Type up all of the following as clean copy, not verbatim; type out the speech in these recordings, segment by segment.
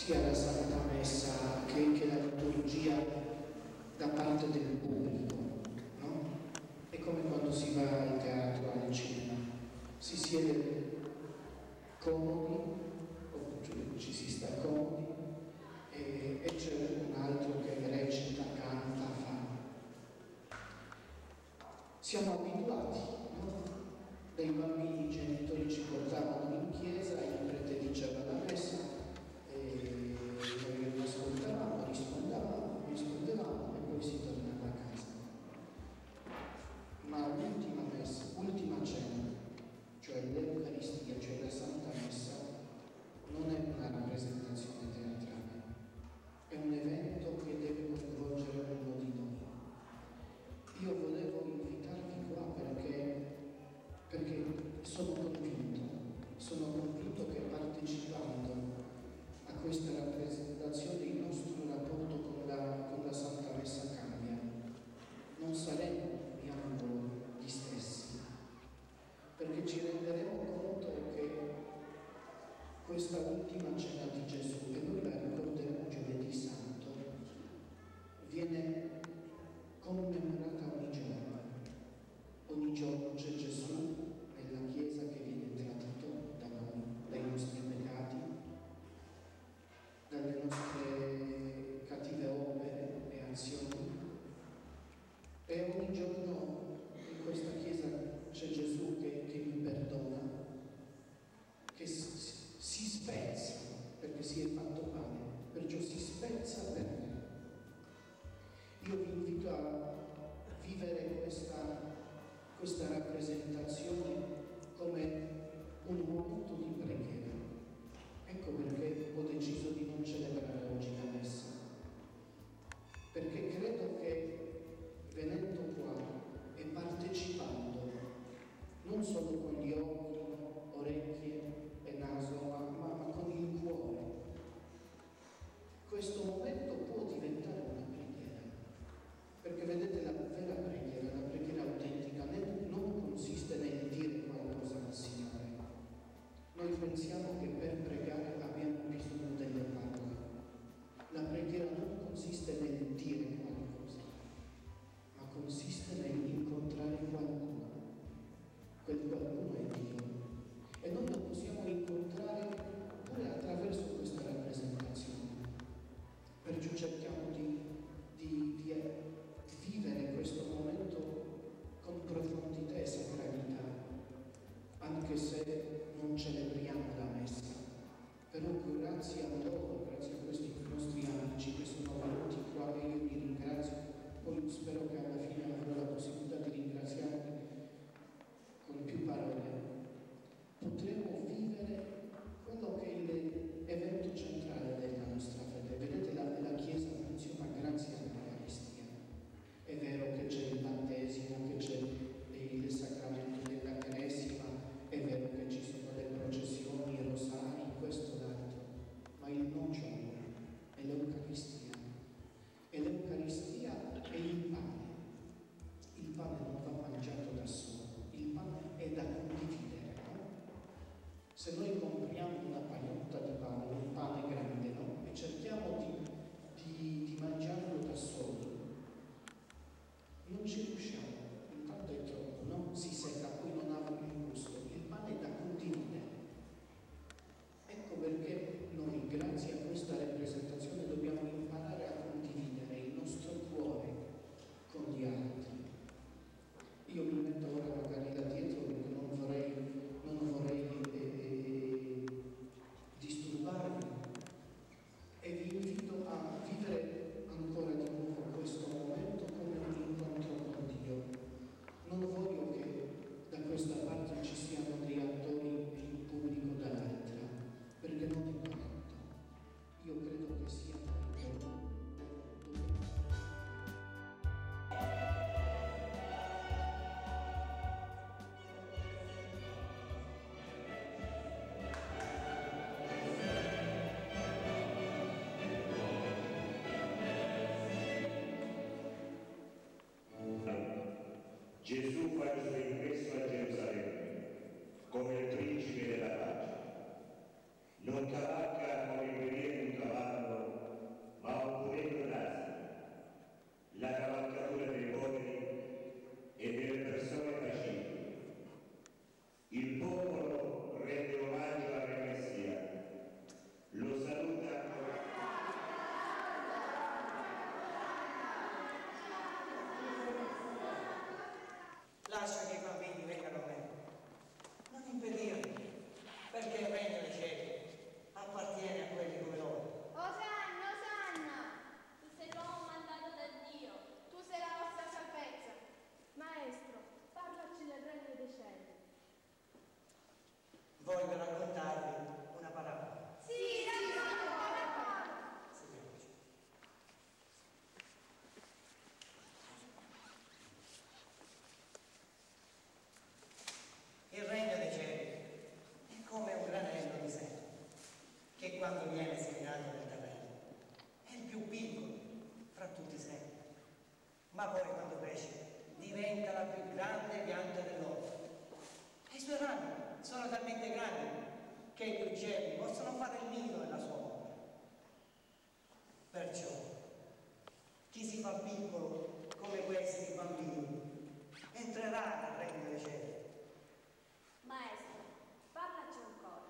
sia la Santa Messa che la liturgia da parte del pubblico, no? È come quando si va al teatro, al cinema, si siede comodi, o ci si sta comodi, e c'è un altro che recita, canta, fa. Siamo abituati, no? Dai bambini i genitori ci portavano in chiesa, il prete diceva la messa, e noi ascoltavamo, rispondevamo e poi si tornava a casa. Ma l'ultima messa, l'ultima cena, cioè l'Eucaristia, cioè la Santa Messa, non è una rappresentazione teatrale, è un evento che deve coinvolgere ognuno di noi. Io volevo invitarvi qua perché sono convinto che partecipando a questa rappresentazione il nostro rapporto con la Santa Messa cambia. Non saremo più gli stessi, perché ci renderemo conto che questa ultima cena di Gesù, e noi la ricorderemo giovedì santo, viene commemorata ogni giorno. Ogni giorno c'è Gesù nella Chiesa che viene tradito da noi, dai nostri peccati, dalle nostre cattive opere e azioni. E ogni giorno in questa Chiesa c'è Gesù che mi perdona, che si spezza, perché si è fatto pane, perciò si spezza per me. Io vi invito a vivere questa rappresentazione come un momento di preghiera. Ecco perché ho deciso di non celebrare oggi la messa, perché credo che venendo qua e partecipando non solo con gli occhi, orecchie e naso, ma con il cuore, questo momento può diventare una preghiera, perché vedete la vera preghiera, la preghiera autentica non consiste nel dire qualcosa al Signore. Noi pensiamo che per pregare abbiamo bisogno delle parole. La preghiera non consiste nel dire qualcosa, ma consiste nell'incontrare qualcuno. Quel qualcuno è Dio. E noi lo possiamo incontrare pure attraverso questa rappresentazione. Perciò cerchiamo di vivere questo momento con profondità e sacralità, anche se non celebriamo la messa. Però grazie a loro, grazie a questi nostri amici che sono venuti qua, e io li ringrazio, poi spero che alla fine avrò la possibilità di ringraziarli con più parole, potremo vivere quello che è l'evento centrale della nostra fede. Vedete, la Chiesa funziona grazie all'Eucaristia. È vero che c'è il battesimo, che c'è il sacramento della Cresima, è vero che ci sono le processioni, i rosari, questo e l'altro, ma il nocciolo è l'Eucaristia. E l'Eucaristia è il pane. Il pane non va mangiato da solo, il pane è da condividere, no? Se noi compriamo una pagnotta di pane, un pane grande, no? E cerchiamo di mangiarlo da soli, non ci riusciamo, intanto è troppo, no? Si secca, poi non ha più gusto. Il pane è da condividere. Ecco perché noi, grazie a questa rappresentazione, dobbiamo imparare a condividere il nostro cuore con gli altri. Io mi metto ora magari da dietro perché non vorrei disturbarvi, e vi invito a vivere ancora di nuovo questo momento come un incontro con Dio. Non voglio che da questa parte ci siano dei attori e il pubblico dall'altra, perché non è corretto. Io credo che sia corretto. Gesù fa il suo ingresso a Gerusalemme come il principe della pace. Non cavalca come il guerriero in cavallo ma poi quando cresce diventa la più grande pianta dell'orto. E i suoi rami sono talmente grandi che gli uccelli possono fare il nido nella sua ombra. Perciò chi si fa piccolo come questi bambini entrerà nel regno dei cieli. Maestro, parlaci ancora.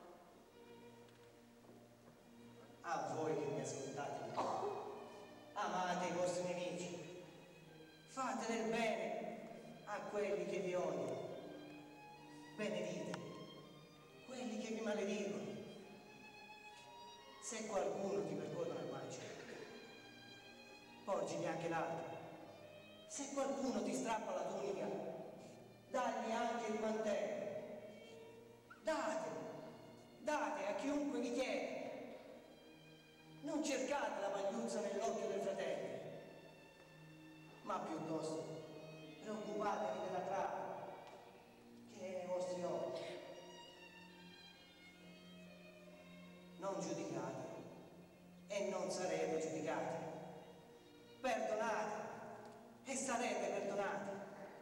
A voi che mi ascoltate, amate i vostri nemici, fate del bene a quelli che vi odiano, benedite quelli che vi maledicono. Se qualcuno ti percorre il mancia, porgili anche l'altro. Se qualcuno ti strappa la tunica, dagli anche il mantello. Date a chiunque vi chiede. Non cercate la pagliuzza nell'occhio del fratello, ma piuttosto preoccupatevi della trave che è nei vostri occhi. Non giudicate e non sarete giudicati. Perdonate e sarete perdonati.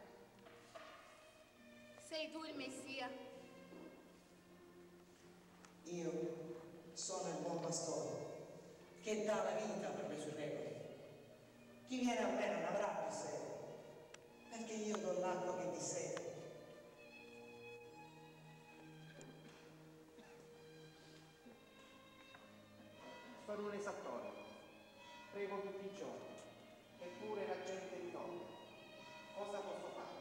Sei tu il Messia? Io sono il buon pastore che dà la vita per le sue pecore. Chi viene a me non avrà più sete, perché io do l'acqua che disseta. Sono un esattore, prego tutti i giorni, eppure la gente mi toglie. Cosa posso fare?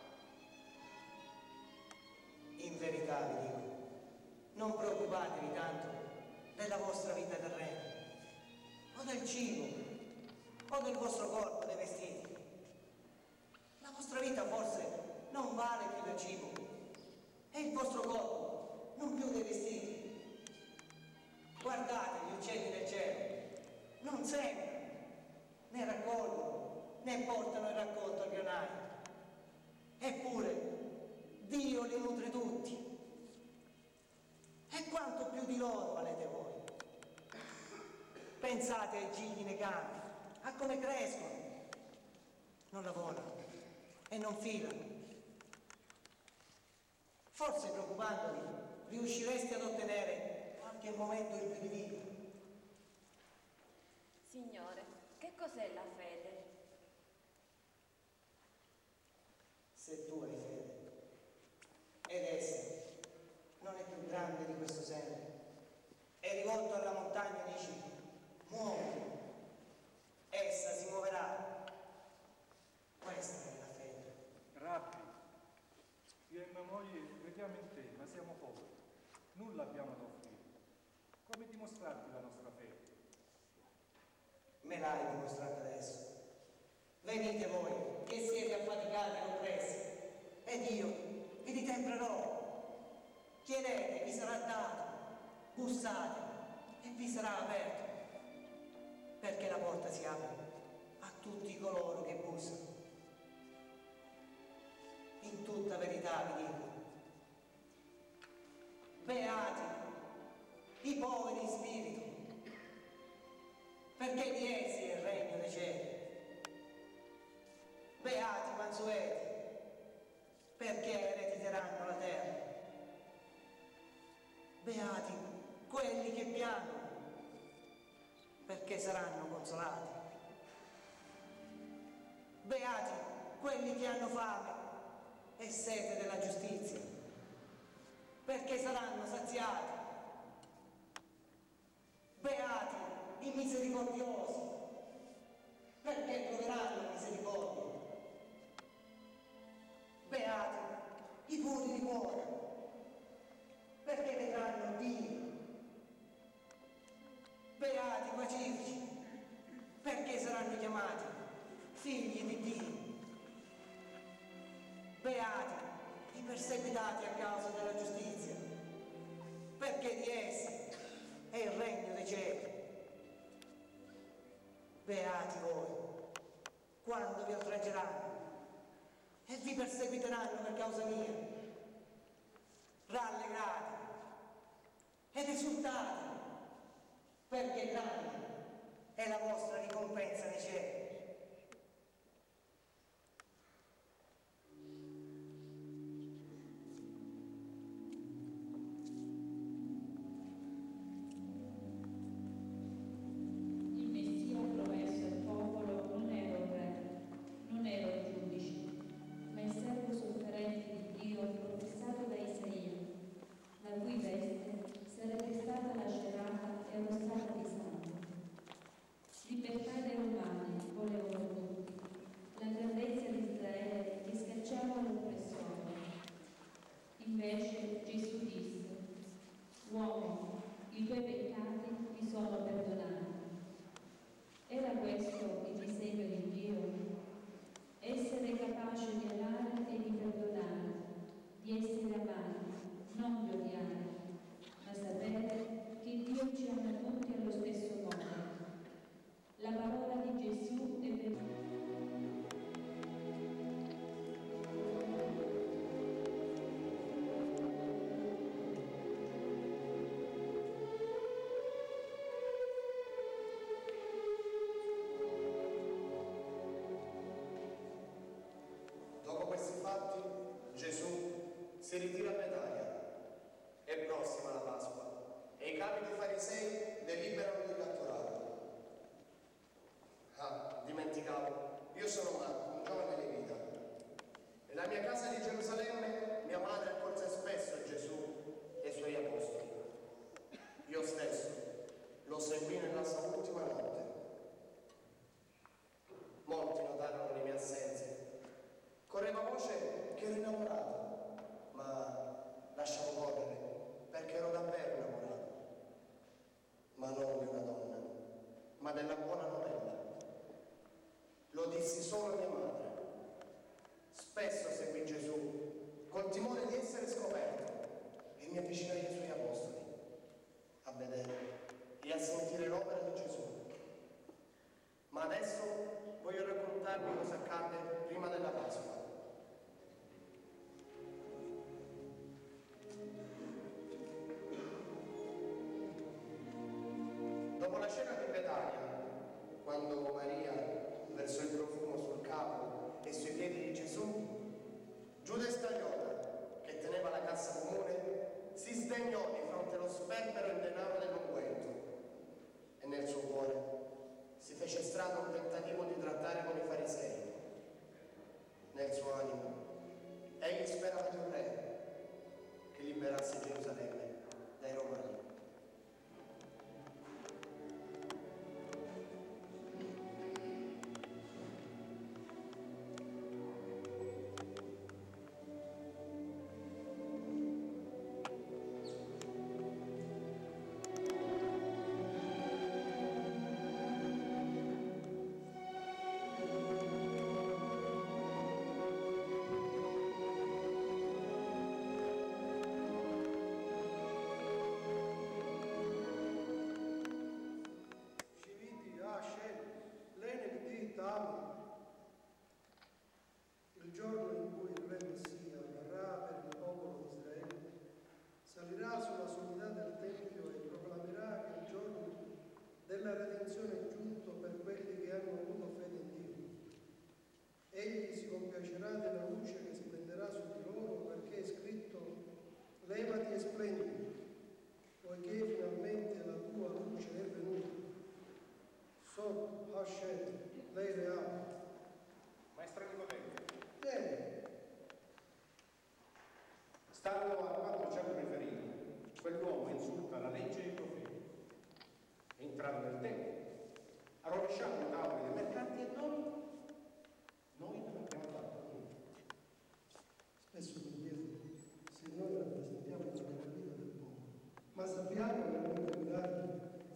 In verità vi dico, non preoccupatevi tanto della vostra vita terrena, o del cibo, o del vostro corpo, dei vestiti. La vostra vita forse non vale più del cibo, e il vostro corpo non più dei vestiti. Guardate gli uccelli del cielo, non sembrano, né raccolgono, né portano il raccolto al granaio. Eppure Dio li nutre tutti. E quanto più di loro valete voi? Pensate ai gigli nei campi, a come crescono. Non lavorano e non filano. Forse preoccupandovi riuscireste ad ottenere qualche momento in più di vita. Signore, che cos'è la fede? Se tu hai fede ed essa non è più grande di questo seme, è rivolto alla montagna e dici muoviti, essa si muoverà. Questa è la fede. Rabbi, io e mia moglie crediamo in te, ma siamo poveri, nulla abbiamo da offrire. Come dimostrarti la nostra fede? Me l'hai dimostrato adesso. Venite voi che siete affaticati e oppressi, ed io vi ritemprerò. Chiedete, vi sarà dato, bussate e vi sarà aperto, perché la porta si apre a tutti coloro che bussano. In tutta verità vi dico, beati i poveri in spirito, perché di essi è il regno dei cieli. Beati i mansueti, perché erediteranno la terra. Beati quelli che piangono, perché saranno consolati. Beati quelli che hanno fame e sete della giustizia, perché saranno saziati. Beati i misericordiosi, perché troveranno misericordia. Beati i puri di cuore, perché vedranno Dio. Beati i pacifici, perché saranno chiamati figli di Dio. Beati i perseguitati a causa della giustizia, perché di essi è il regno dei cieli. Beati voi quando vi oltraggeranno e vi perseguiteranno per causa mia. Rallegrate ed esultate, perché grande è la vostra ricompensa nei cieli. fatti, Gesù si ritira a Betania. È prossima la Pasqua e i capi dei farisei deliberano di catturarlo. Ah, dimenticavo, io sono Marco, un giovane levita. Nella mia casa di Gerusalemme mia madre accolse spesso Gesù e i suoi apostoli. Io stesso lo seguì nella sua ultima notte. Molti notarono le mie assenze. Correva voce che ero innamorato, ma lasciavo correre perché ero davvero innamorato. Ma non di una donna, ma della buona novella. Lo dissi solo a mia madre. Spesso seguì Gesù col timore di essere scoperto e mi avvicinai ai suoi apostoli a vedere e a sentire l'opera di Gesù. Ma adesso voglio raccontarvi cosa accadde prima della Pasqua. Dopo la cena di Betania, quando Maria versò il profumo sul capo e sui piedi di Gesù, Giuda Iscariota, che teneva la cassa comune, si sdegnò di fronte allo sperpero in denaro dell'unguento e nel suo cuore si fece strada un tentativo di trattare con i farisei. Nel suo animo egli sperava di un re che liberasse Gerusalemme dai Romani. Il giorno in cui il Re Messia verrà per il popolo di Israele, salirà sulla sommità del Tempio e proclamerà che il giorno della redenzione è giunto per quelli che hanno avuto fede in Dio. Egli si compiacerà della luce che splenderà su di loro, perché è scritto: levati e splendi, poiché finalmente la tua luce è venuta. So Hashem, lei reale. Maestro Nicodemo, Bene. stando a quanto ci hanno riferito, quell'uomo insulta la legge e i profeti. È entrato nel tempio, ha rovesciato i tavoli dei mercanti e noi non abbiamo fatto niente. Spesso mi chiedo se noi rappresentiamo la vera vita del popolo, ma sappiamo che non guidare.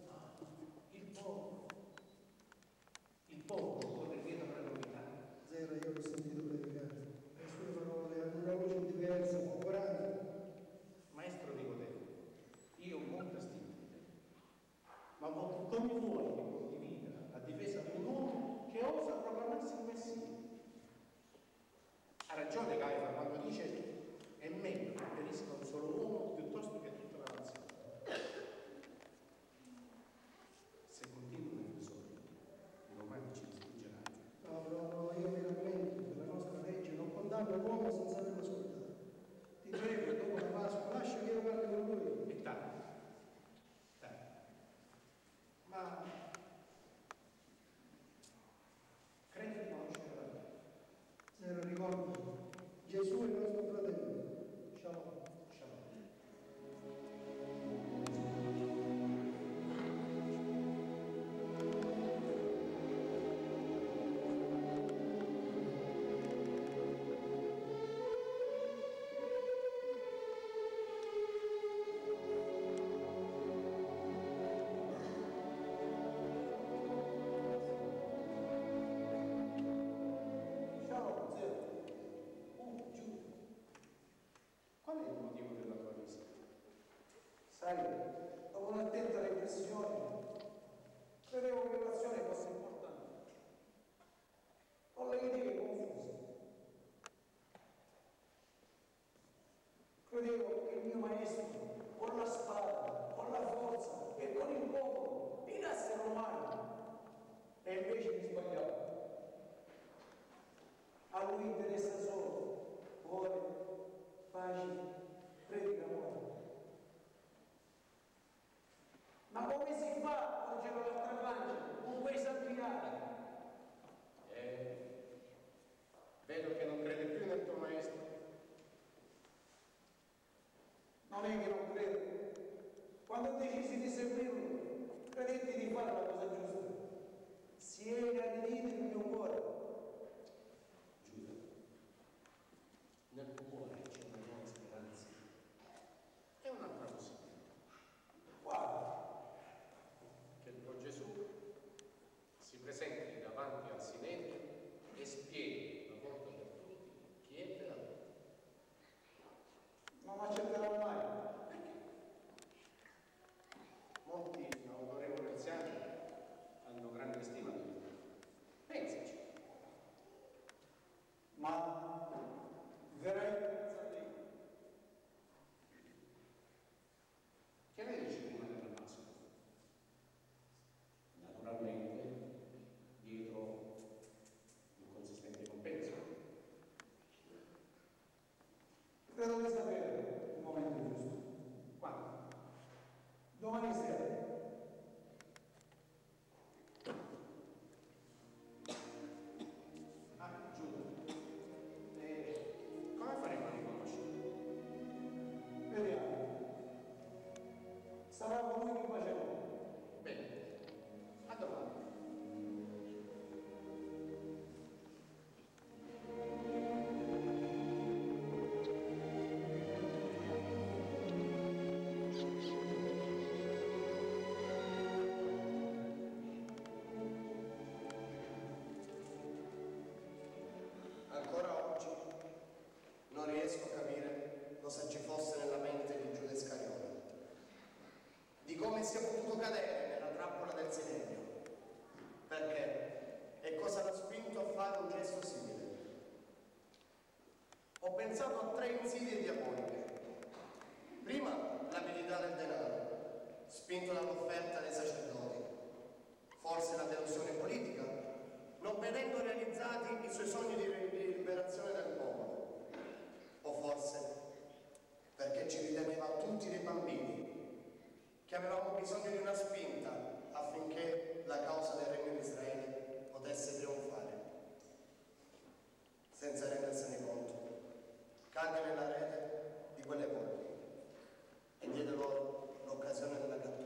Il popolo corre dietro alla novità. Zera, io l'ho sentito predicare. Le sue parole hanno una voce diversa, popolare. Maestro Nicodemo, io ho molta stima di te, ma come vuoi che condivida a difesa di un uomo che osa proclamarsi il Messia? Ha ragione Caifa quando dice: è meglio che perisca un solo uomo piuttosto che tutta la nazione. Se continua nel solito, i romani ci distruggeranno. No, io mi rammento che la nostra legge non condanna l'uomo senza averlo ascoltato. Ti prego, dopo la Pasqua, lascia che io parli con lui. E tanto. Ma Credi di conoscere la vita. Zera, ricorda, Gesù è il nostro fratello. Shalom. Qual è il motivo della tua visita? Sai, dopo un'attenta riflessione, credevo che l'azione fosse importante. Ho le idee confuse. Credevo che il mio maestro, con la spada, con la forza e con il popolo, tirasse Romano. E invece mi sbagliavo. A lui interessa solo fare un gesto simile. Ho pensato a 3 insidie diaboliche. Prima, l'abilità del denaro, spinto dall'offerta dei sacerdoti. Forse la delusione politica, non vedendo realizzati i suoi sogni di liberazione del popolo. O forse perché ci riteneva tutti dei bambini, che avevamo bisogno di una spinta affinché la causa del Regno di Israele potesse trionfare. Senza rendersene conto, cadde nella rete di quelle volpi e diede loro l'occasione della cattura.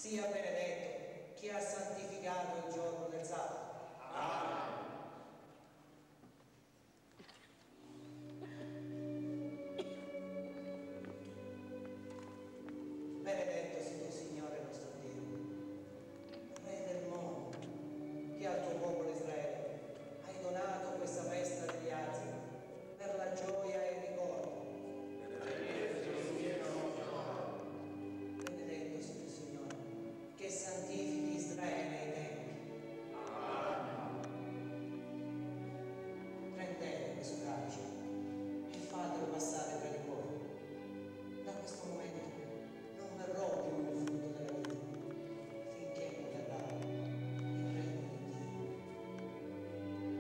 sia benedetto chi ha santificato il giorno del sabato. Amen. Benedetto sia tu, Signore nostro Dio, Re del mondo, che al tuo popolo Israele hai donato questa festa degli azi per la gioia e il ricordo. Benedetto sia tu, Signore, che santifichi Israele ai tempi. Prendete questo calice e fatelo passare tra di voi. Da questo momento non verrò più il frutto della vita, finché non verrà il regno di Dio.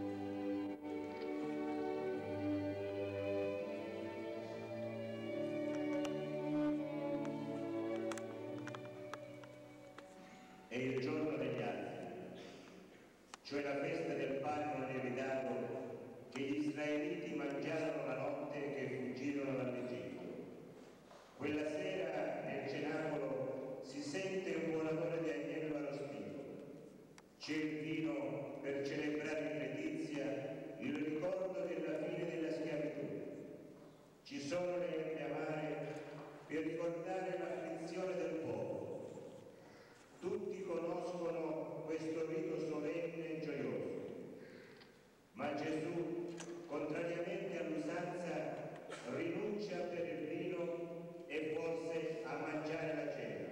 È il giorno degli altri, cioè la festa del pane non lievitato che gli israeliti mangiarono la notte che fuggirono dall'Egitto. Quella sera nel cenacolo si sente un buon odore di agnello arrostito. C'è il vino per celebrare in letizia il ricordo della fine della schiavitù. Ci sono le erbe amare per ricordare l'afflizione del popolo. Tutti conoscono questo rito solenne e gioioso, ma Gesù, contrariamente all'usanza, rinuncia per il vino e forse a mangiare la cena,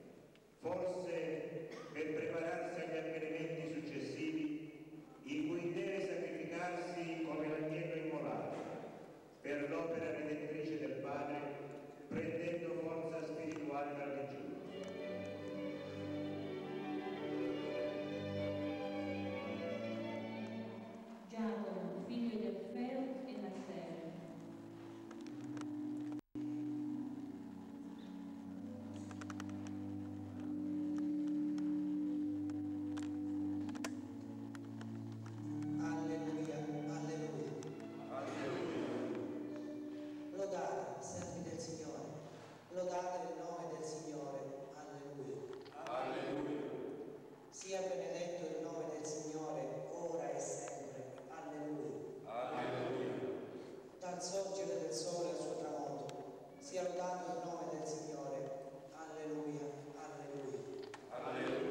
forse per prepararsi agli avvenimenti successivi in cui deve sacrificarsi come l'agnello immolato per l'opera redentrice del Padre, prendendo forza spirituale dal digiuno. Giacomo, figlio di Alfeo e Matteo. Alleluia, alleluia. Lodate, servi del Signore, lodate il nome del Signore. Alleluia. Sia benedetto il nome del Signore, ora e sempre. Alleluia. Dal sorgere del sole al suo tramonto, sia lodato il nome del Signore. Alleluia, alleluia.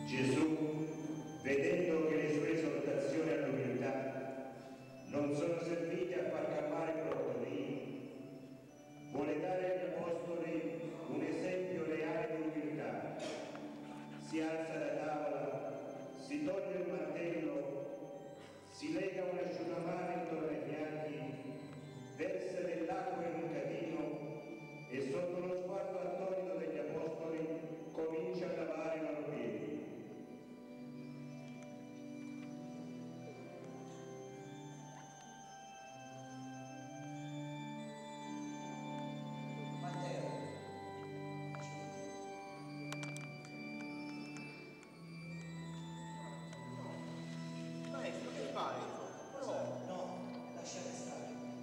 Gesù, vedendo che le sue esortazioni all'umiltà non sono servite a far calmare i brontolini, vuole dare agli apostoli un esempio reale di umiltà. Si alza da tavola, si toglie il martello, si lega un asciugamano intorno ai fianchi, versa dell'acqua in un catino e sotto lo sguardo attonito degli apostoli comincia a lavare i loro piedi. Maestro, che fai? No, lasciate stare.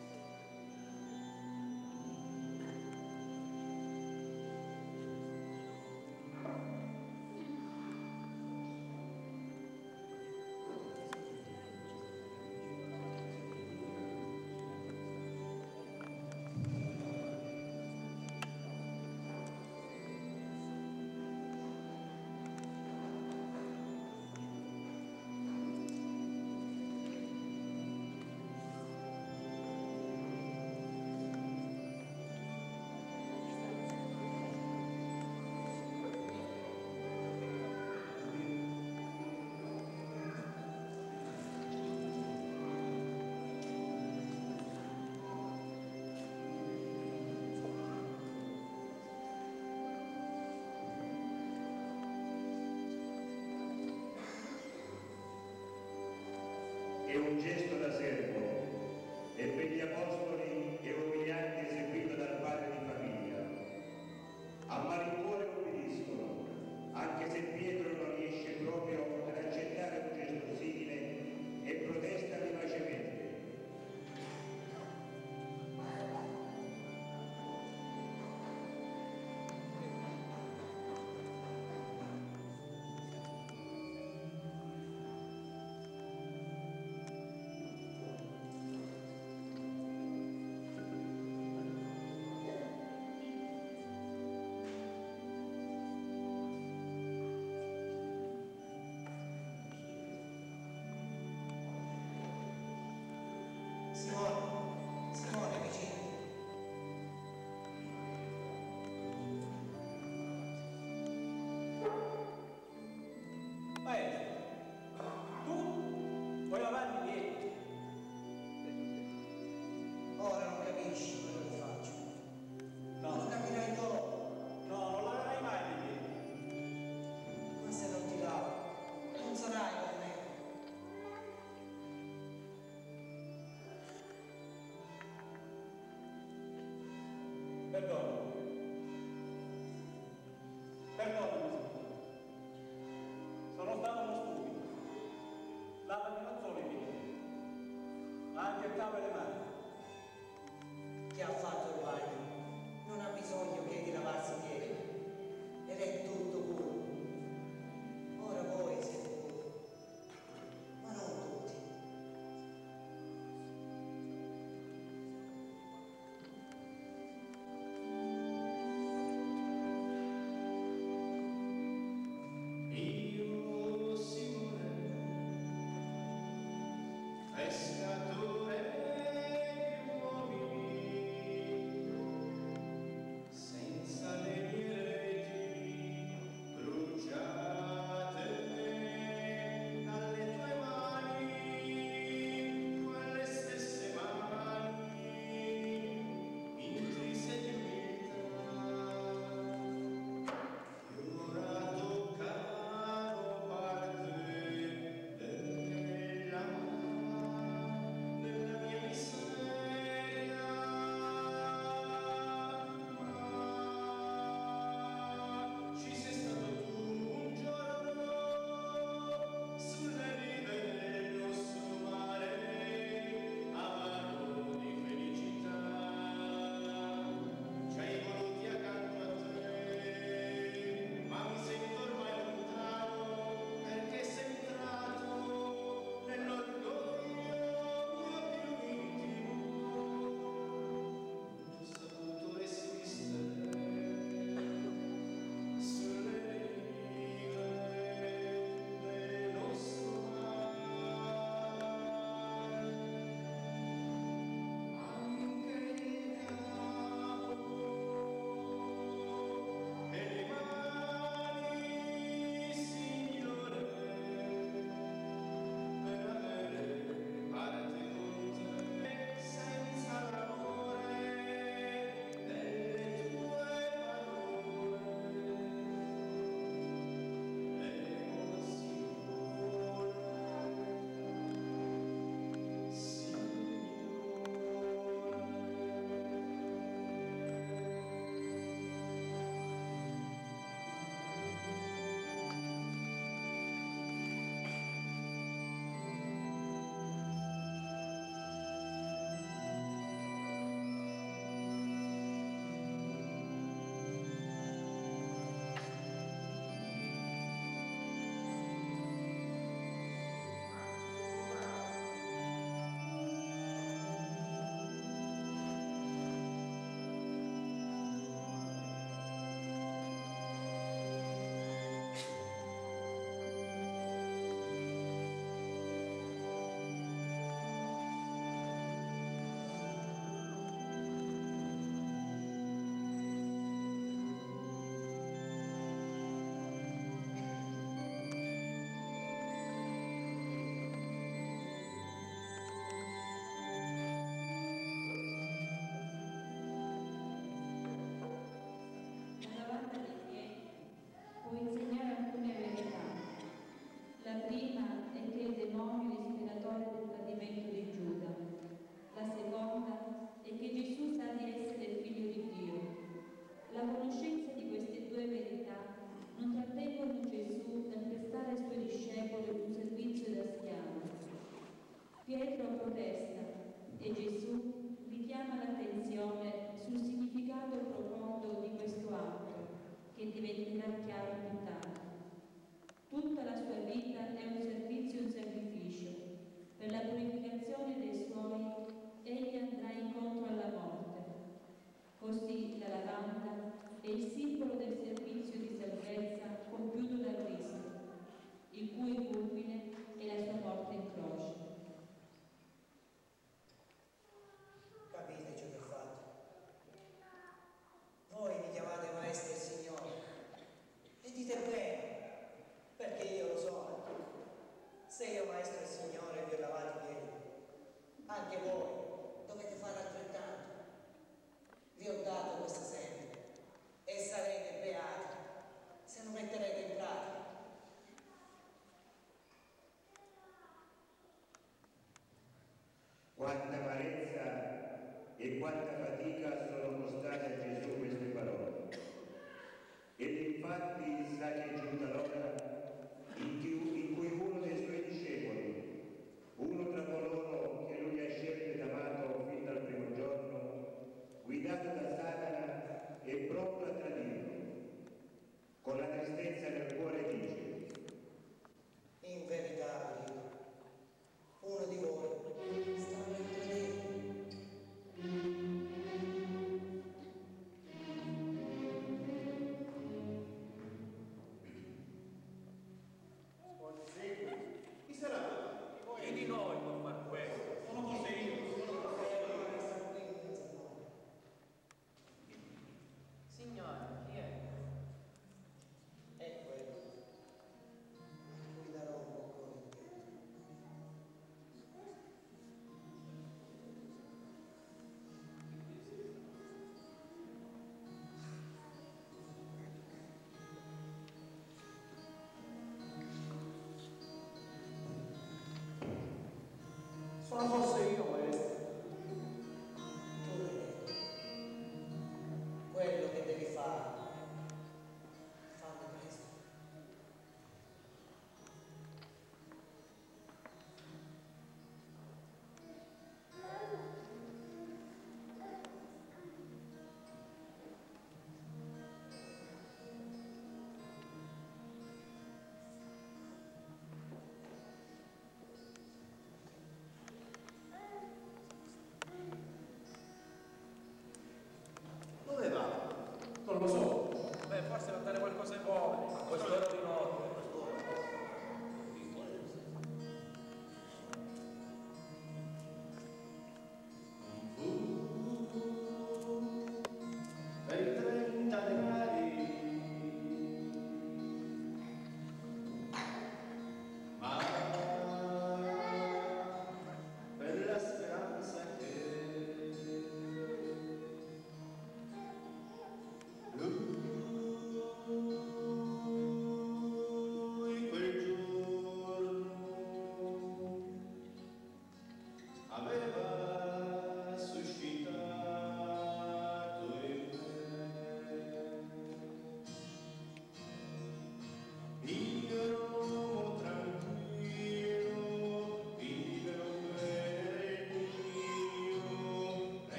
È un gesto da servo e per gli apostoli è umiliante eseguito dal padre di famiglia. A malincuore obbediscono, anche se Pietro non riesce proprio ad accettare un gesto simile e protesta vivacemente. Simone, vicino. Maestro, tu vuoi lavarmi i piedi? Ora non capisci quello che faccio. No. Non lo capirai dopo. No, non laverai mai i piedi. Ma se non ti lavo, non sarai con me. Perdonami. Perdonami, signore. Sono stato uno stupido. Lavami non solo i piedi, ma anche il capo e le mani. Chi ha fatto il bagno non ha bisogno che di lavarsi i piedi. Ed è tutto puro. Ora voi siete puri, ma non tutti. Io, Simone, pescatore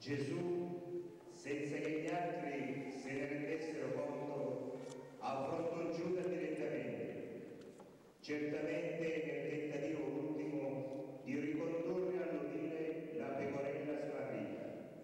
Gesù, senza che gli altri se ne rendessero conto, affrontò Giuda direttamente, certamente nel tentativo ultimo di ricondurre all'ovile la pecorella smarrita.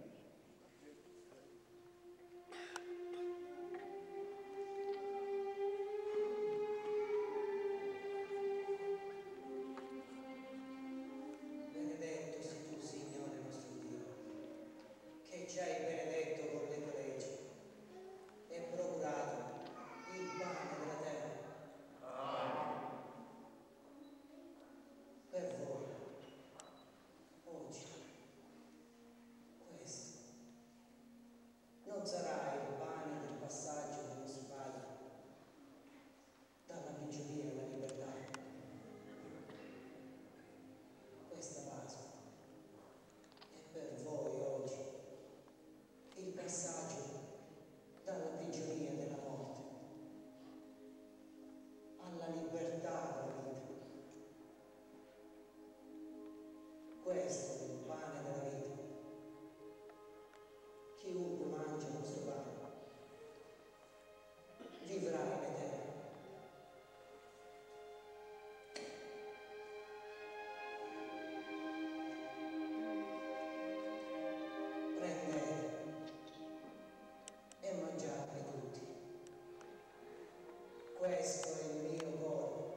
Benedetto sei tu, Signore nostro Dio, che ci hai benedetto con le tue leggi e procurato il pane della terra. Per voi, oggi, questo non sarà il pane del passaggio dei nostri padri dalla prigionia alla libertà. Questa Pasqua è per voi oggi il passaggio dalla prigionia della morte alla libertà della vita. Questo è il pane della vita. Chiunque mangia questo pane vivrà in eterno. Prendete e mangiate tutti. Questo è il mio corpo,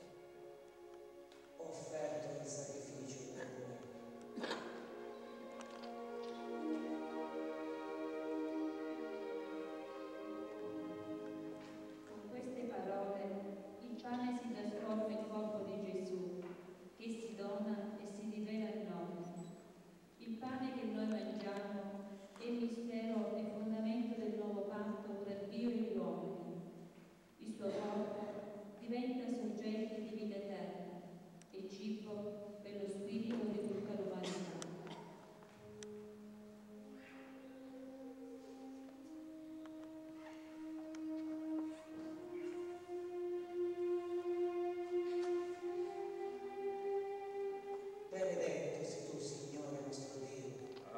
offerto in sacrificio per voi. Con queste parole il pane si trasforma in corpo di Gesù, che si dona e si rivela in noi. Il pane che noi mangiamo è il mistero e fondamento del nuovo patto tra Dio e gli uomini. Il suo corpo diventa sorgente di vita eterna e cibo per lo spirito di tutta l'umanità. Benedetto sei tu, Signore nostro Dio.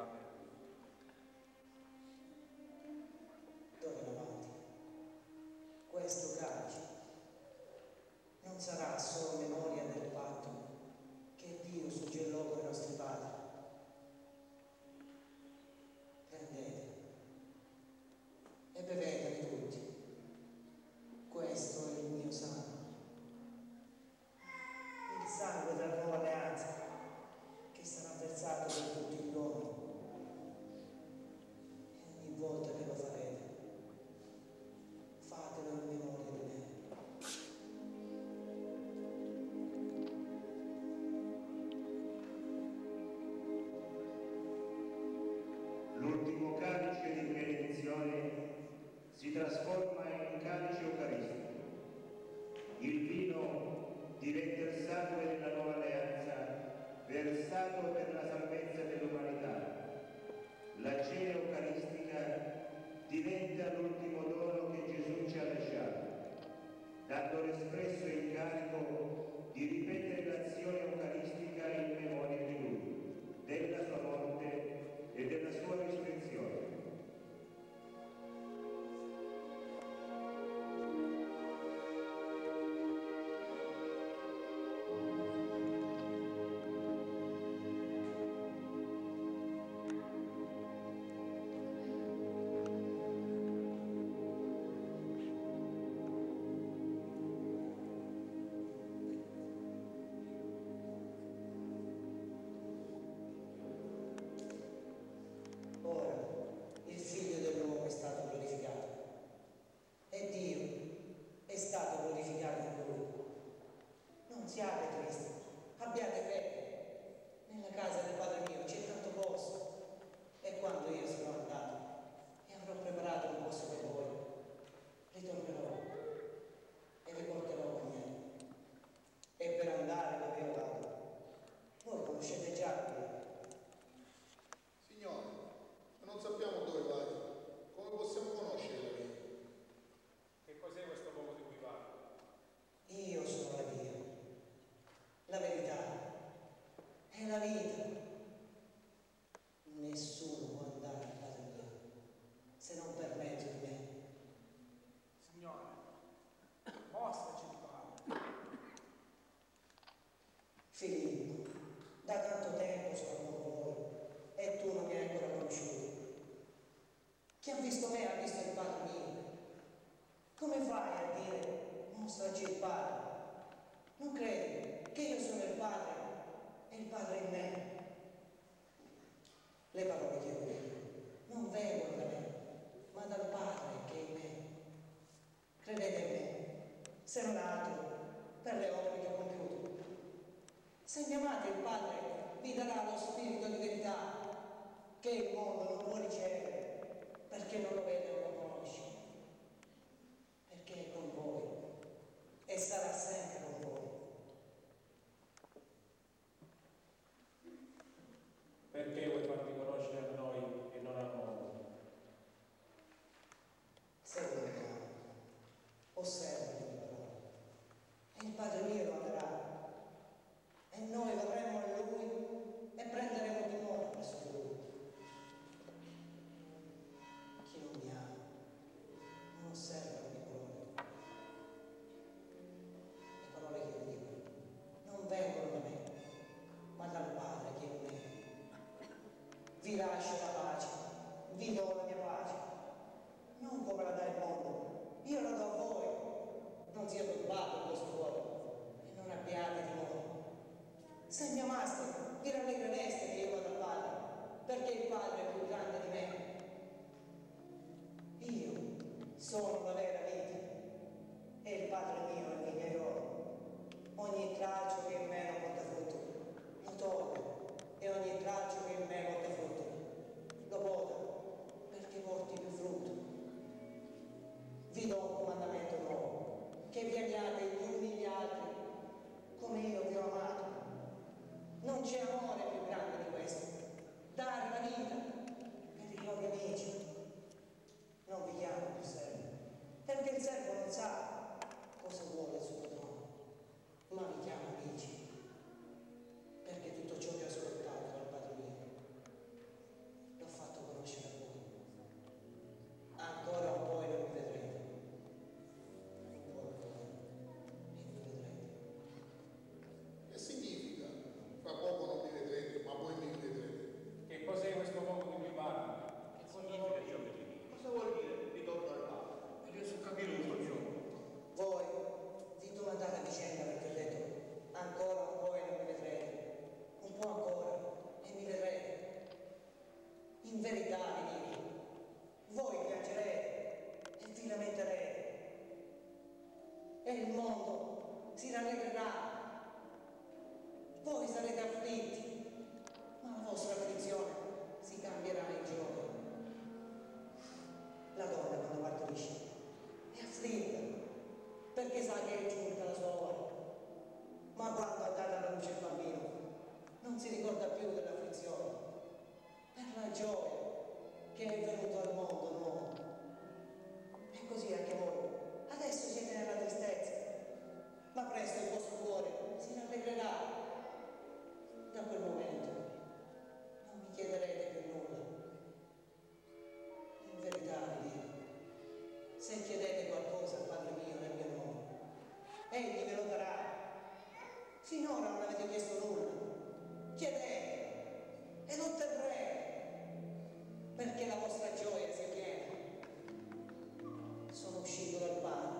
D'ora in avanti, questo calice non sarà solo memoria del patto che Dio suggellò con i nostri padri. Prendete e bevetene tutti. Questo è il mio sangue. Il sangue della nuova alleanza che sarà versato per tutti gli uomini. E ogni volta che lo farete, fatelo in memoria di me. L'ultimo calice di benedizione si trasforma in calice eucaristico. Il vino diventa il sangue della nuova alleanza, versato per la salvezza dell'umanità. La cena eucaristica diventa l'ultimo dono che Gesù ci ha lasciato, dando l'espresso incarico di ripetere l'azione eucaristica in memoria di Lui, della sua morte e della sua risurrezione. Ora il Figlio dell'uomo è stato glorificato e Dio è stato glorificato in Lui. Non siate tristi, abbiate fede. Nella casa del Padre mio c'è tanto posto e quando io sarò andato e avrò preparato un posto per voi, ritornerò e vi porterò con me. E per andare dove io vado, voi conoscete già il mio. Signore, ma non sappiamo dove vai. Come possiamo conoscere la via? Che cos'è questo luogo di cui parli? Io sono la via, la verità e la vita. Se mi amate, il Padre vi darà lo spirito di verità che il mondo non può ricevere perché non lo vede o non lo conosce, perché è con voi e sarà sempre con voi. Perché vuoi farti conoscere a noi e non al mondo? Segui il piano, osserva le mie parole, e il Padre mio lo amerà, e noi verremo a Lui e prenderemo dimora presso di Lui. Chi non mi ama non osserva le mie parole. Le parole che io dico non vengono da me, ma dal Padre che è in me. Vi lascio la pace, vi do la mia pace, non come la dà il mondo, io la do a voi. Non sia turbato il vostro cuore e non abbiate timore. Se mi amaste, vi rallegrereste che io vado al Padre, perché il Padre è più grande di me. Io sono la vera vita e il Padre mio è il vignaiolo. Ogni tralcio che in me non porta frutto lo toglie, e ogni tralcio che in me porta frutto lo poda, perché porti più frutto. Vi do un comandamento nuovo, che vi amiate gli uni gli altri come io vi ho amato. Non c'è amore più grande di questo, dare la vita per i propri amici. Non vi chiamo più servi, perché il servo non sa cosa vuole il suo padrone, ma vi chiamo amici, perché tutto ciò che ho ascoltato dal Padre mio l'ho fatto conoscere a voi. Ancora un po' e non mi vedrete, un po' ancora e mi vedrete. Che significa? Fra poco non mi vedrete, ma poi mi vedrete. Che cos'è questo poco di cui parli? Che significa ciò che ti dico? Cosa vuol dire ritorno al Padre? Non riesco a capire tutto ciò. Voi vi domandate a vicenda perché ho detto ancora un po' e non mi vedrete, un po' ancora e mi vedrete. In verità vi dico, voi piangerete e vi lamenterete e il mondo si rallegrerà. Voi sarete afflitti, ma la vostra afflizione si cambierà in gioia. La donna quando partorisce è afflitta perché sa che è giunta la sua ora, ma quando ha dato alla luce il bambino non si ricorda più dell'afflizione per la gioia che è venuto al mondo nuovo. E così anche voi adesso siete nella tristezza, ma presto il vostro cuore si rallegrerà. Da quel momento non mi chiederete più nulla. In verità vi dico, se chiedete qualcosa al Padre mio nel mio nome, Egli ve lo darà. Finora non avete chiesto nulla. Chiedete ed otterrete, perché la vostra gioia sia piena. Sono uscito dal Padre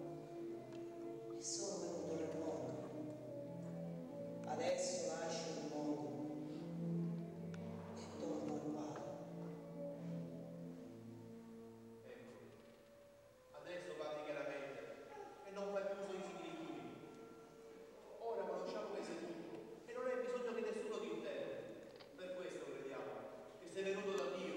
e sono venuto nel mondo. Adesso lascio il mondo e torno al Padre. Ecco, adesso parli chiaramente e non fai più uso di similitudini. Ora conosciamo che sei tu e non hai bisogno che nessuno ti interroghi. Per questo crediamo che sei venuto da Dio.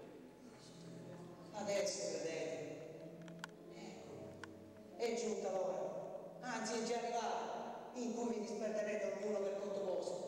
Adesso credete. Ecco, è giunta l'ora, anzi è già arrivata, in cui vi disperderete ognuno per conto vostro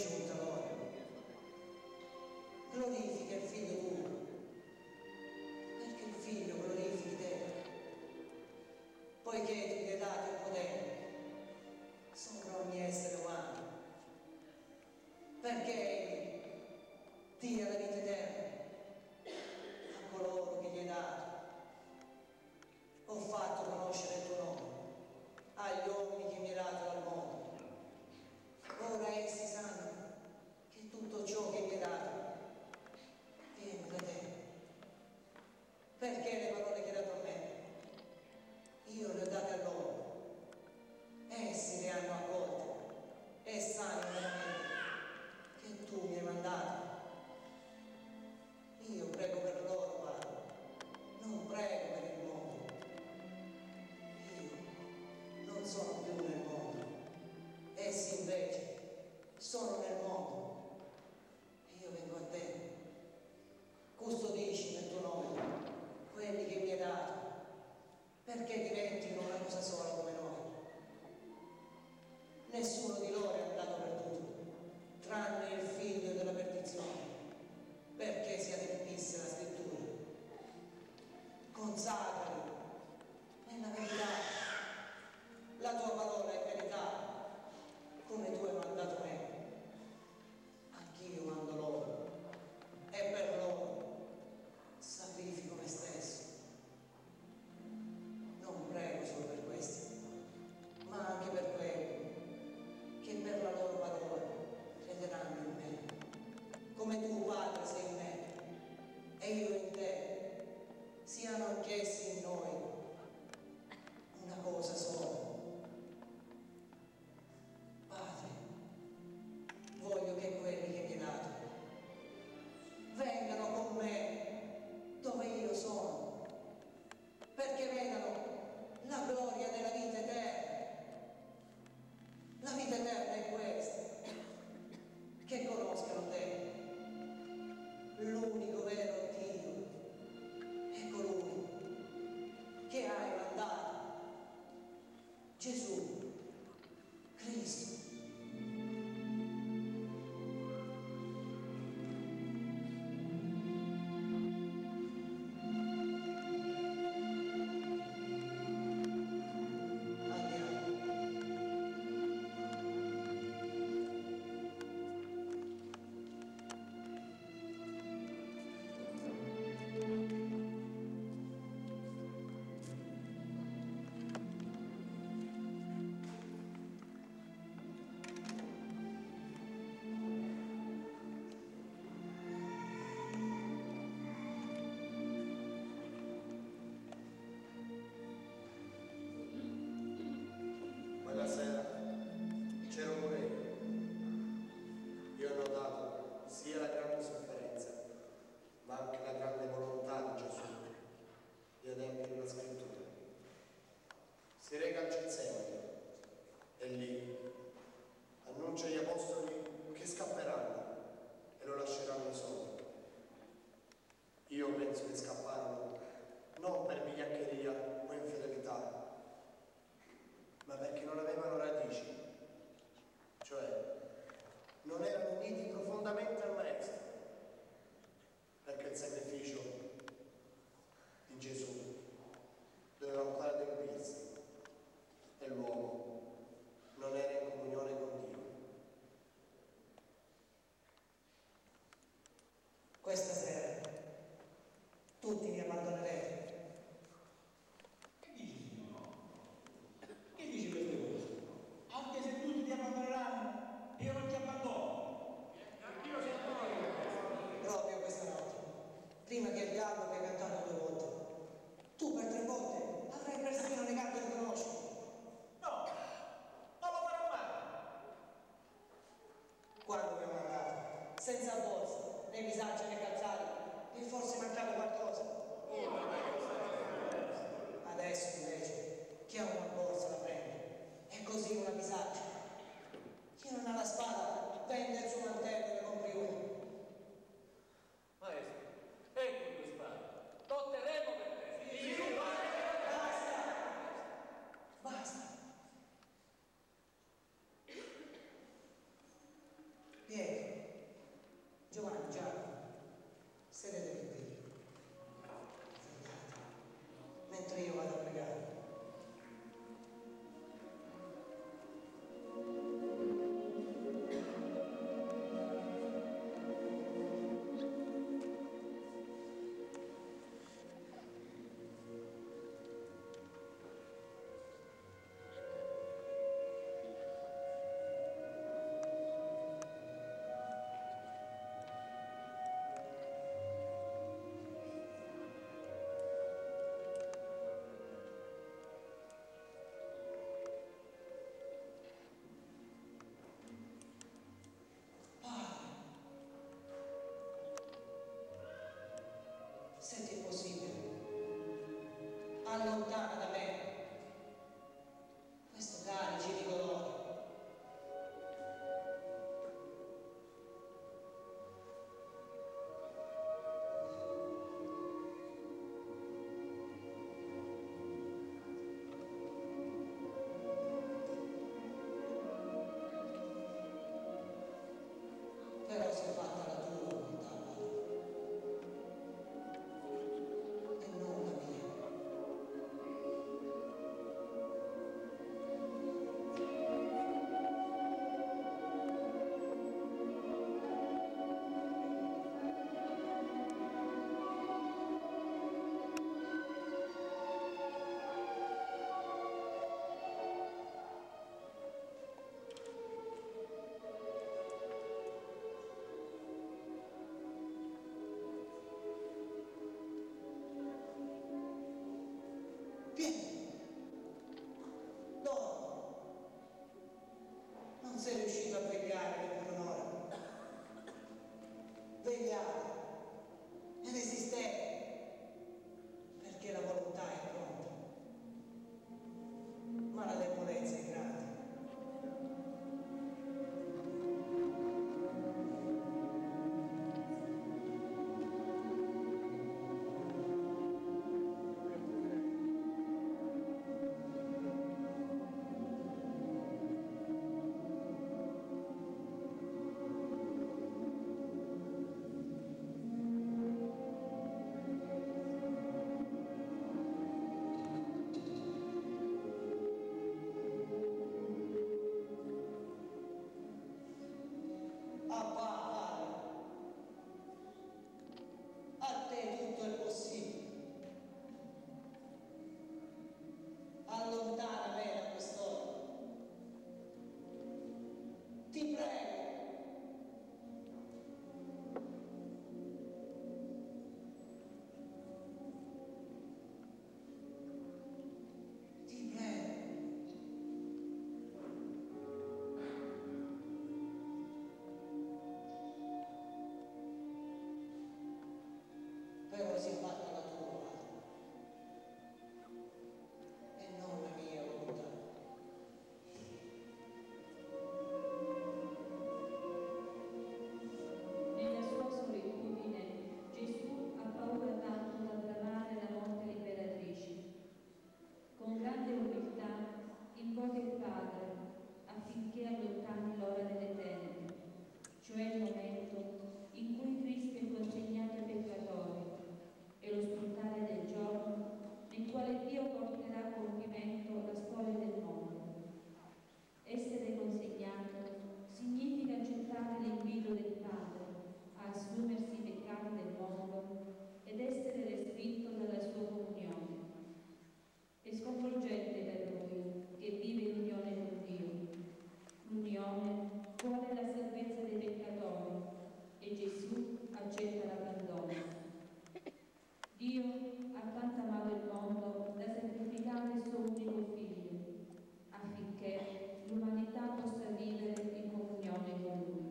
giunta l'ora. Glorifica il figlio tuo, perché il figlio glorifichi te, poiché ti è dato il potere sopra ogni essere umano, perché egli dia la vita eterna a coloro che gli hai dato. Ho fatto conoscere il tuo nome agli uomini che mi hai dato dal mondo. Ora essi sanno che tutto ciò che mi hai dato viene da te, perché le parole che hai dato a me io le ho date a loro. Essi le hanno accolte e sanno veramente che tu mi hai mandato. Io prego per loro, Padre, non prego per il mondo. Io non sono più nel mondo, essi invece sono nel mondo e io vengo a te. Custodisci nel tuo nome quelli che mi hai dato, perché diventino una cosa sola come noi. Nessuno di loro è andato perduto, tranne il figlio della perdizione, perché si adempisse la scrittura. Consacrali nella verità, la tua parola è verità, come tu hai mandato me. Anch'io mando loro, e per loro sacrifico me stesso. Non prego solo per questi, ma anche per quelli che per la loro parola crederanno in me. Come tu, Padre, sei in me e io in te, siano anch'essi in noi una cosa sola. Padre, voglio che quelli che mi hai dato vengano con me dove io sono, perché vedano la gloria della vita eterna. La vita eterna è questa, che conoscano te, l'unico vero Dio, e colui che hai mandato, Gesù Cristo. Quella sera c'ero pure io ho notato sia la grande sofferenza, ma anche la grande volontà di Gesù di adempiere la scrittura. Si reca al Getsemani e lì annuncia agli apostoli che scapperanno e lo lasceranno solo. Io penso che scapparono non per vigliaccheria o infedeltà, ma perché non avevano radici, cioè non erano uniti profondamente al Maestro, perché il sacrificio di Gesù doveva ancora adempirsi e l'uomo non era in comunione con Dio. Questa sera tutti mi abbandonerete. Che dici queste cose? Anche se tutti ti abbandoneranno, io non ti abbandono. Proprio questa notte, prima che il diavolo abbia cantato 2 volte, tu per 3 volte avrai persino negato di conoscermi. No, non lo farò mai. Quando mi ho mandato, senza borsa, né visaggi né calzari, e forse mancato qualcosa. Adesso invece, chi ha una borsa la prende, e così una visaggia. Chi non ha la spada, vende il suo mantello e ne compri uno. Maestro, ecco due spade. Lotteremo per te. Sì, Basta. Vieni. allontana da me questo calice di dolore. Però sia fatta la tua volontà, Padre, e non la mia. Vieni. No, non sei riuscito a vegliare per un'ora. Vegliare e resistere, perché la volontà è pronta, ma la debolezza è grande. Abba, Padre, a te tutto è possibile. Allontana me da quest'ora. Ti prego. Ti prego. Però sia fatta la tua volontà e non la mia volontà. Nella sua solitudine Gesù ha paura tanto da bramare la morte liberatrice. Con grande umiltà invoca il Padre affinché allontani l'ora delle tenebre, cioè il momento in cui Cristo è consegnato ai peccatori e lo spuntare del giorno nel quale Dio porterà a compimento la storia del mondo. Essere consegnato significa accettare l'invito del Padre a assumersi i peccati del mondo ed essere respinto dalla sua comunione. È sconvolgente per lui che vive in unione con Dio. L'unione vuole la salvezza dei peccatori e Gesù accetta l'abbandono. Dio ha tanto amato il mondo da sacrificare il suo unico figlio, affinché l'umanità possa vivere in comunione con Lui.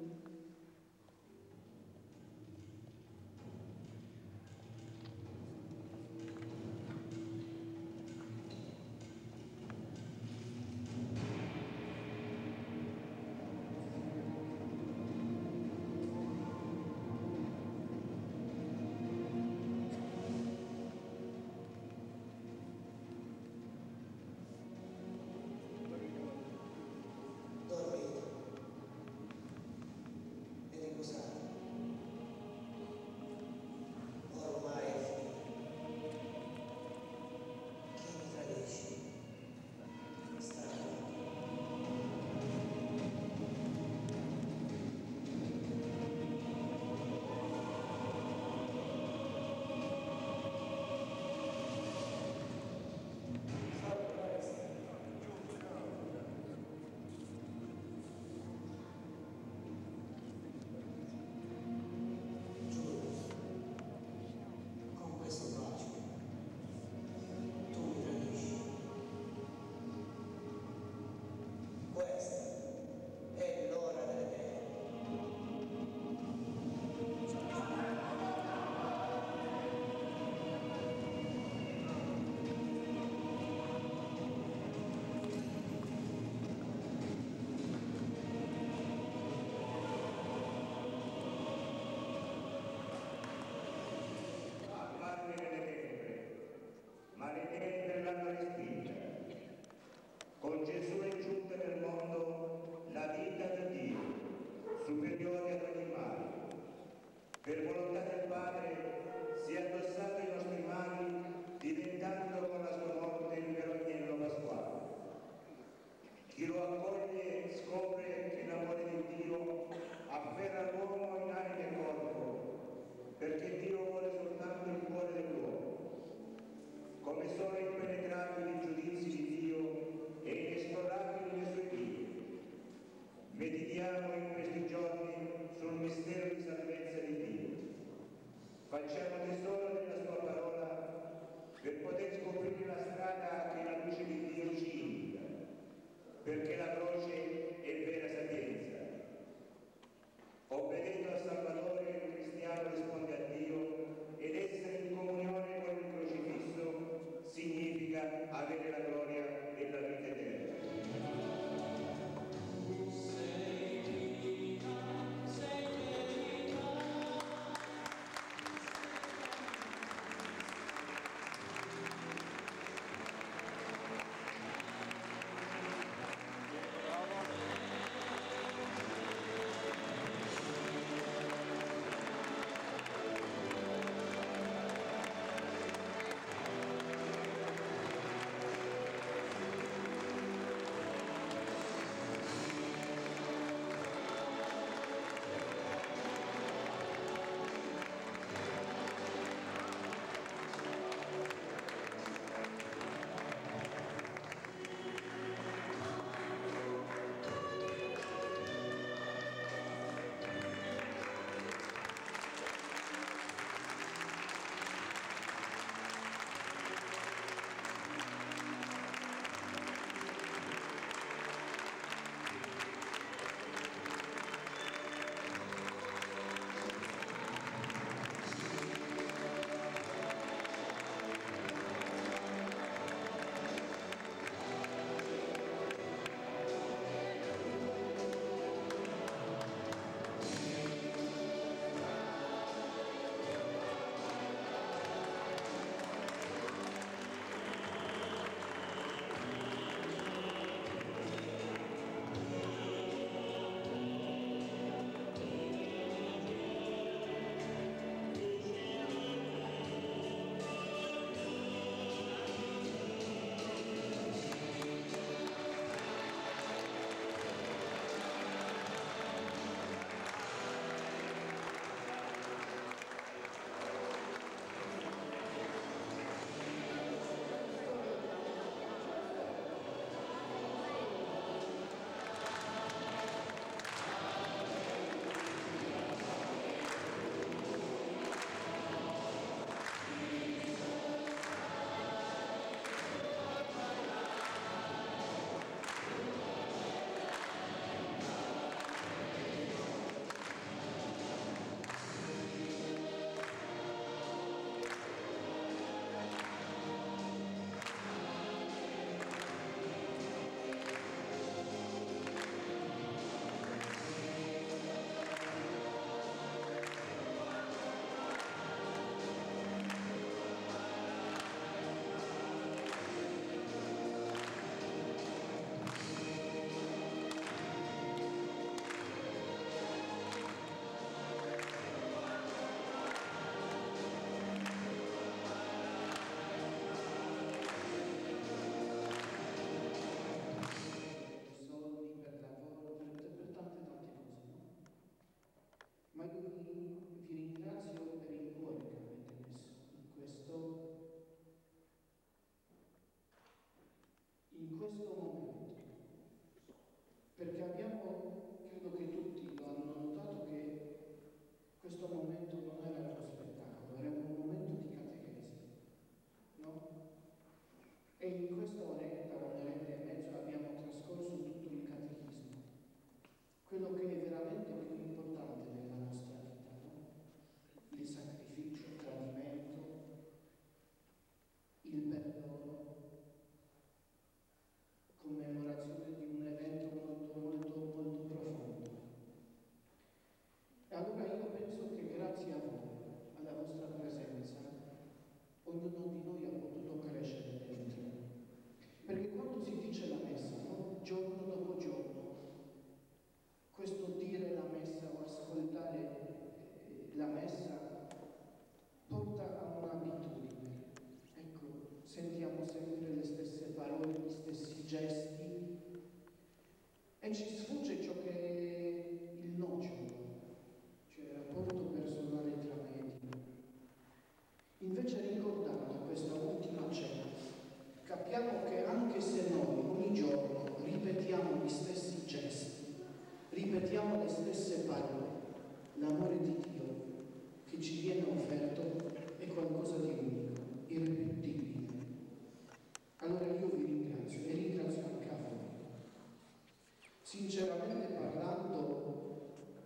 abbiamo le stesse parole, l'amore di Dio che ci viene offerto è qualcosa di unico, irripetibile. Allora io vi ringrazio e ringrazio anche a voi. Sinceramente parlando,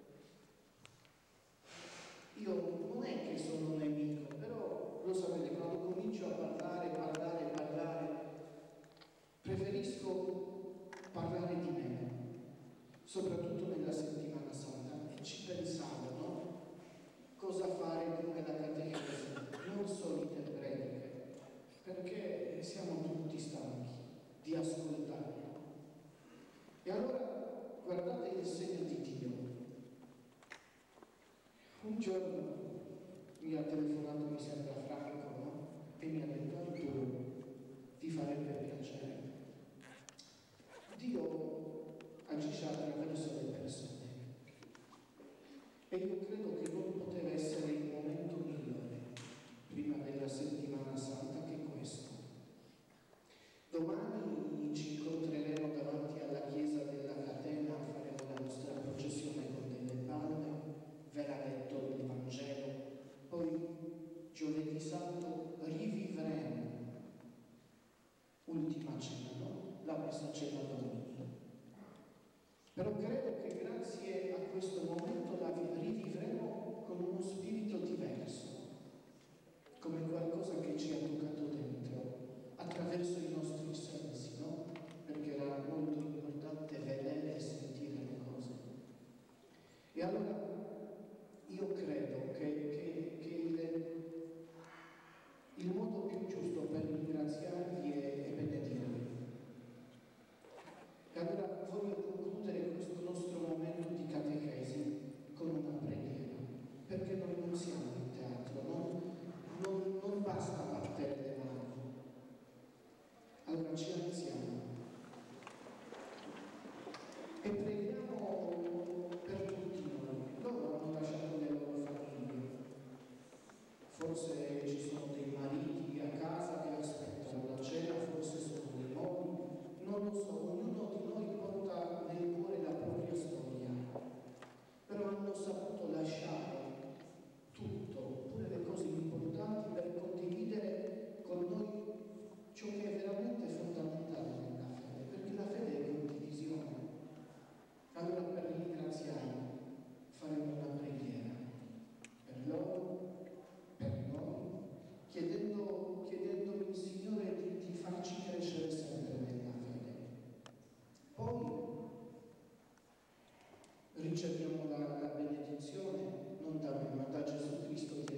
io non è che sono un nemico, però lo sapete, quando comincio a parlare, preferisco parlare di me, soprattutto nella settimana santa, e ci pensavo, no? Cosa fare come la catechesi, non solite prediche, perché siamo tutti stanchi di ascoltare. E allora guardate il segno di Dio. Un giorno mi ha telefonato, mi sembra Franco, no? E mi ha detto: Arturo, ti farebbe piacere. Dio agisce attraverso le persone. E io credo che non poteva essere il momento migliore prima della settimana santa che questo. Domani ci incontreremo davanti alla chiesa della Catena, faremo la nostra processione con delle palme, verrà letto il Vangelo, poi giovedì santo rivivremo ultima cena, no? La messa cena domini. Però credo che grazie a questo momento la rivivremo con uno spirito diverso, come qualcosa che ci ha toccato dentro, attraverso i nostri sensi, no? Perché era molto importante vedere e sentire le cose. E allora io credo che il modo più giusto per ringraziarvi è benedirvi. E allora voglio concludere questo nostro momento di catechesi con una preghiera, perché noi non siamo in teatro, non basta battere le mani. Allora ci alziamo e preghiamo per tutti noi. Loro hanno lasciato le loro famiglie, forse ci sono dei mariti a casa che aspettano la cena, forse sono dei mogli, non lo so, ognuno di noi porta nel cuore la propria storia, però hanno saputo lasciare tutto, pure le cose importanti, per condividere con noi ciò che è veramente fondamentale nella fede, perché la fede è condivisione. Allora, per ringraziarli faremo una preghiera per loro, per noi, chiedendo il Signore di farci crescere sempre nella fede. Poi riceviamo la benedizione non da me ma da Gesù Cristo di